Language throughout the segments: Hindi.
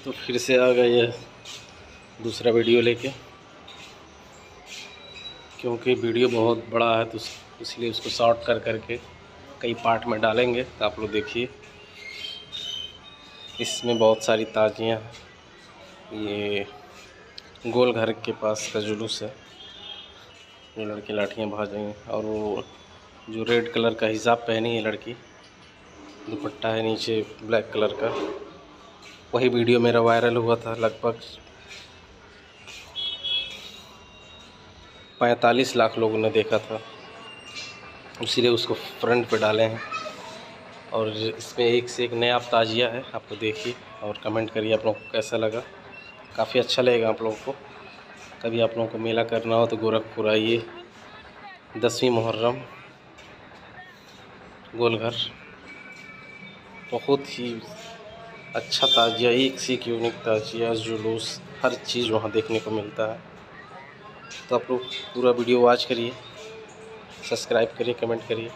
तो फिर से आ गए ये दूसरा वीडियो लेके, क्योंकि वीडियो बहुत बड़ा है तो इसलिए उसको शॉर्ट कर करके कई पार्ट में डालेंगे। तो आप लोग देखिए, इसमें बहुत सारी ताजियाँ हैं। ये गोल घर के पास का जुलूस है, जो लड़की लाठियाँ भाजेंगे। और वो जो रेड कलर का हिजाब पहनी है लड़की, दुपट्टा है नीचे ब्लैक कलर का, वही वीडियो मेरा वायरल हुआ था। लगभग 45 लाख लोगों ने देखा था, इसीलिए उसको फ्रंट पे डाले हैं। और इसमें एक से एक नया ताजिया है, आप लोग देखिए और कमेंट करिए आप लोगों को कैसा लगा। काफ़ी अच्छा लगेगा आप लोगों को। कभी आप लोगों को मेला करना हो तो गोरखपुर आइए, 10वीं मुहर्रम गोलघर। बहुत ही अच्छा ताजिया, एक से एक यूनिक ताजिया, जुलूस, हर चीज़ वहाँ देखने को मिलता है। तो आप लोग पूरा वीडियो वॉच करिए, सब्सक्राइब करिए, कमेंट करिए।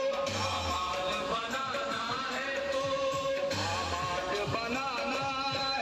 बनाना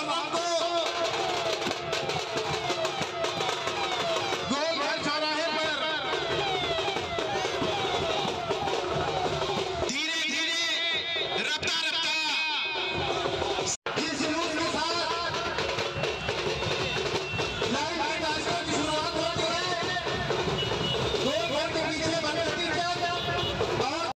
साहब को गोलघर चौराहे पर धीरे धीरे रफ्तार